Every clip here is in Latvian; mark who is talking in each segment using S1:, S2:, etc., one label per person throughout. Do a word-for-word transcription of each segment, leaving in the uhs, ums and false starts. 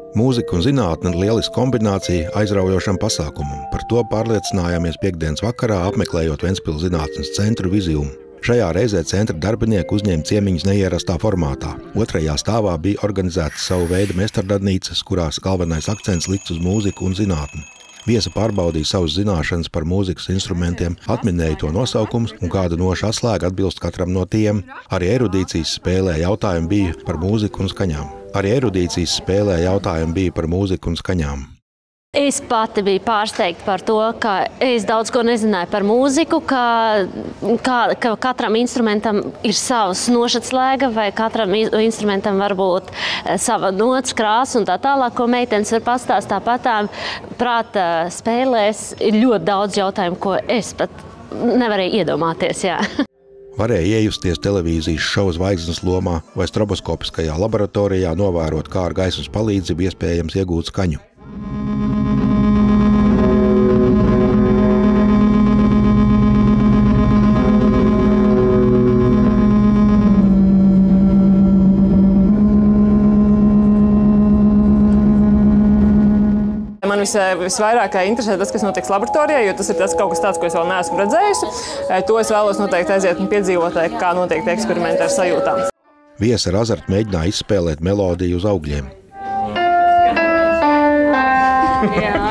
S1: Mūzika un zinātne ir lieliska kombinācija aizraujošam pasākumam. Par to pārliecinājāmies piekdienas vakarā, apmeklējot Ventspils zinātnes centru Viziumu. Šajā reizē centra darbinieki uzņēma ciemiņus neierastā formātā. Otrajā stāvā bija organizētas savu veidu mestardarbnīcas, kurās galvenais akcents likts uz mūziku un zinātni. Viesi pārbaudīja savas zināšanas par mūzikas instrumentiem, atminēja to nosaukumus un kāda noša atslēga atbilst katram no tiem. Arī erudīcijas spēlē jautājumi bija par mūziku un skaņām. Arī erudīcijas spēlē jautājumi bija par mūziku un skaņām.
S2: Es pati biju pārsteigta par to, ka es daudz ko nezināju par mūziku, ka, ka, ka katram instrumentam ir savs nošatslēga vai katram instrumentam var būt sava nots, krāsa un tā tālāk, ko meitenes var pastāst. Tāpatām prāta spēlēs ir ļoti daudz jautājumu, ko es pat nevarēju iedomāties. Jā.
S1: Varēja iejusties televīzijas šova zvaigznes lomā vai stroboskopiskajā laboratorijā novērot, kā ar gaismas palīdzību iespējams iegūt skaņu.
S3: Man vis, visvairāk interesē tas, kas notiks laboratorijā, jo tas ir tas kaut kas tāds, ko es vēl neesmu redzējusi. To es vēlos noteikti aiziet un piedzīvot, kā notiek tie eksperimenti ar sajūtām.
S1: Viesi ar azartu mēģināja izspēlēt melodiju uz augļiem.
S4: Jā.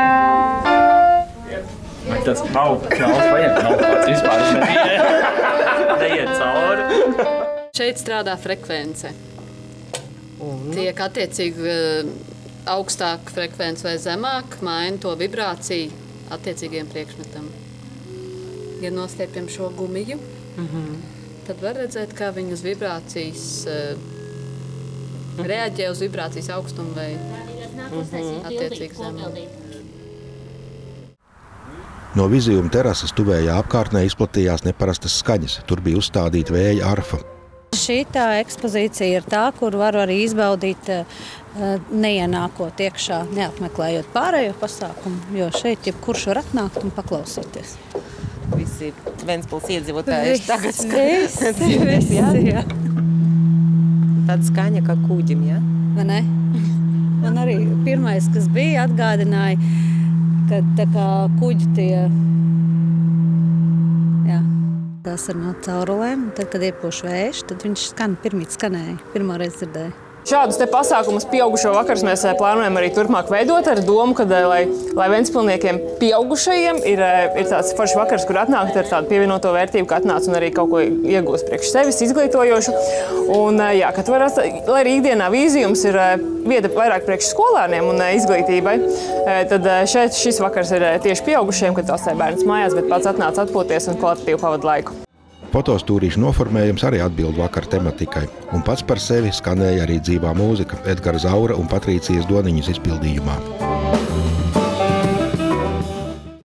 S4: Vai tas nav knals vajag? Nav kāds vispār neiet cauri.
S5: Šeit strādā frekvence. Tiek attiecīgi augstāk frekvence vai zemāk, maina to vibrāciju attiecīgiem priekšmetam. Ja nostiepjam šo gumiju, mm-hmm. tad var redzēt, kā viņi uz vibrācijas mm-hmm. reaģē uz vibrācijas augstumu vai mm-hmm. attiecīgi zemāk.
S1: No Viziuma terases tuvējā apkārtnē izplatījās neparastas skaņas. Tur bija uzstādīta vēja arfa.
S6: Šī tā ekspozīcija ir tā, kur varu arī izbaudīt neienākot iekšā, neapmeklējot pārējo pasākumu, jo šeit jebkurš var atnākt un paklausīties.
S7: Visi Ventspils iedzīvotāji ir tagad
S6: skaņas. Visi, jā.
S7: Tāda skaņa kā kūģim, jā?
S6: Vai ne? Man arī pirmais, kas bija, atgādināja, ka tā kā kuģi tie, jā, tās ir no caurulēm, un tad, kad iepūš vējš, tad viņš skan, pirmīt skanēja, pirmo reizi dzirdēja.
S3: Šādus te pasākumus pieaugušo vakars mēs plānojam arī turpmāk veidot ar domu, ka, lai, lai Ventspilniekiem pieaugušajiem ir, ir tāds foršs vakars, kur atnākt ar tādu pievienoto vērtību, ka atnāc un arī kaut ko iegūst priekš sevis, izglītojošu. Un, jā, ka var, lai arī ikdienā Vīzijums ir vieta vairāk priekš skolēniem un izglītībai, tad šeit šis vakars ir tieši pieaugušajiem, kad atstāja bērns mājās, bet pats atnāc atpūties un kvalitatīvi pavada laiku.
S1: Fotostūrīšu noformējums arī atbild vakar tematikai, un pats par sevi skanēja arī dzīvā mūzika Edgara Zaura un Patrīcijas Doniņas izpildījumā.